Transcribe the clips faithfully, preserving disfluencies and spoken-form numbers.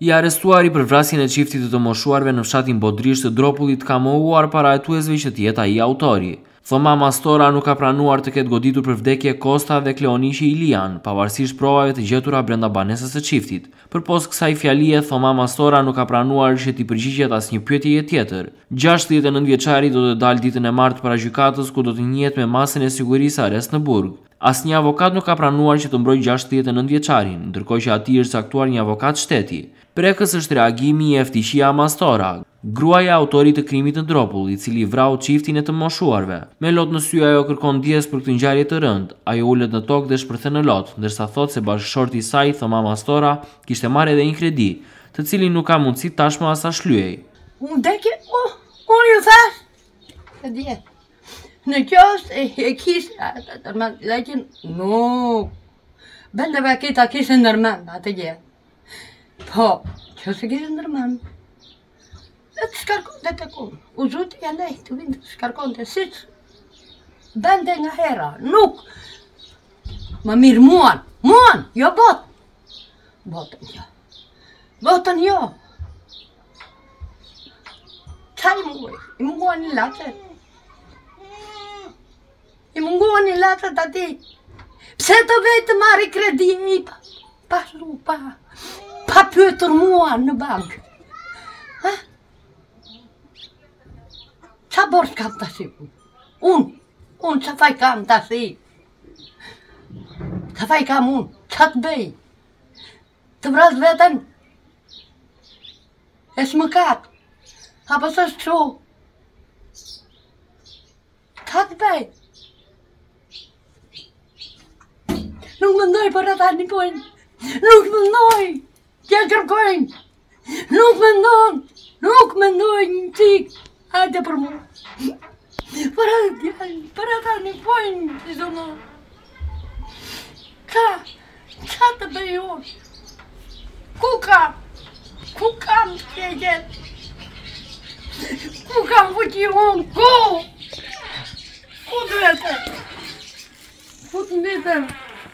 I arrestuari për vrasjen e çiftit të të moshuarve në fshatin Bodrish të Dropullit ka mohuar parahetuesve që të jetë ai autori. Thoma Mastora nuk ka pranuar të ketë goditur për vdekje Kosta dhe Kleonishi Ilian, pavarësisht provave të gjetura brenda banesës së çiftit. Përpos kësaj fjalie, Thoma Mastora nuk ka pranuar që t'i përgjigjet asnjë pyetje tjetër. gjashtëdhjetë e nëntë vjeçari do të dalë ditën e martë para gjykatës ku do të njihet me masën e sigurisë arrest në burg. Asnjë avokat nuk ka pranuar që të mbrojë gjashtëdhjetë e nëntë vjeçarin, ndërkohë që atij është caktuar një avokat shteti. Prekës është reagimi i Eftishia Mastora, gruaja e autorit të krimit në Dropull, i cili vrau çiftin e të moshuarve. Me lot në sy ajo kërkon ndjes për këtë ngjarje të rëndë. Ajo ulet në tokë dhe shpërthen në lot, ndërsa thotë se bashkëshorti i saj, Thoma Mastora, kishte marrë edhe një kredi, të cilin nuk ka mundësi tashmë as ta shlyej. Unë deke, oh, unë ju thash, e dje, në kjo është e, e kishë, lekin, nuk, bendeve kita kishë ndërmend, atë gje. Po, që se kishë ndërmend, dhe të shkarkon dhe të kun, u zuti e nej të vindë të shkarkon të siç, bende nga hera, nuk, më mirë muan, muan, jo bot, botën jo, botën jo. Qa i munguaj? I munguaj një lacet. I munguaj një lacet ati. Pse të vetë të marri kredi i pa, pa shru, pa, pa pyetër mua në bank. Ha? Qa borç kam të si? Unë, unë qa faj kam të si? Qa faj kam unë? Qa të bëj? Të vras vetën? E s'mëkat? Apo së shkru? Qa të bëj? Nuk më ndoj për ata një pojnë. Nuk më ndoj. Kja kërkojnë. Nuk më ndoj. Nuk më ndoj një qik. Hajde për mu. Për ata, për ata një pojnë. Si zonë. Qa? Qa të bëj unë? Ku kam? Ku kam të kje gjithë? Ku kam fuqi unë? Ku? Ku të vete? Ku të vitëm?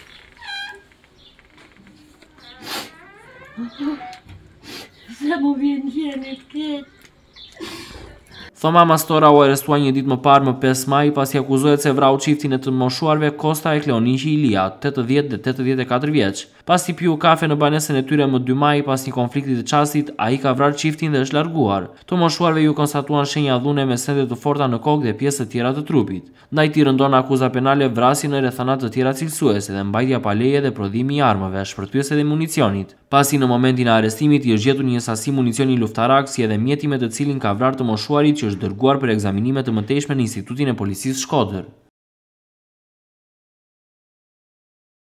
Se mu vjen gjeni të ketë. Thoma Mastora u arrestua një ditë më parë më pesë maj pasi akuzohet se vrau çiftin e të moshuarve Kosta e Kleonishi Ilia, tetëdhjetë dhe tetëdhjetë e katër vjeç. Pasi piu kafe në banesën e tyre më dy maj pas një konflikti të çastit, ai ka vrarë çiftin dhe është larguar. Të moshuarve ju konstatuan shenja dhune me sende të forta në kokë dhe pjesë të tjera të trupit. Ndaj tij rëndon akuza penale vrasje në rrethana të tjera cilësuese dhe mbajtja pa leje dhe prodhimi i armëve, shpërthyese dhe municionit. Pasi në momentin e arrestimit i është gjetur një sasi municioni luftarak si edhe mjeti me të cilin ka vrarë të moshuarit që është dërguar për ekzaminime të mëtejshme në Institutin e Policisë Shkodër.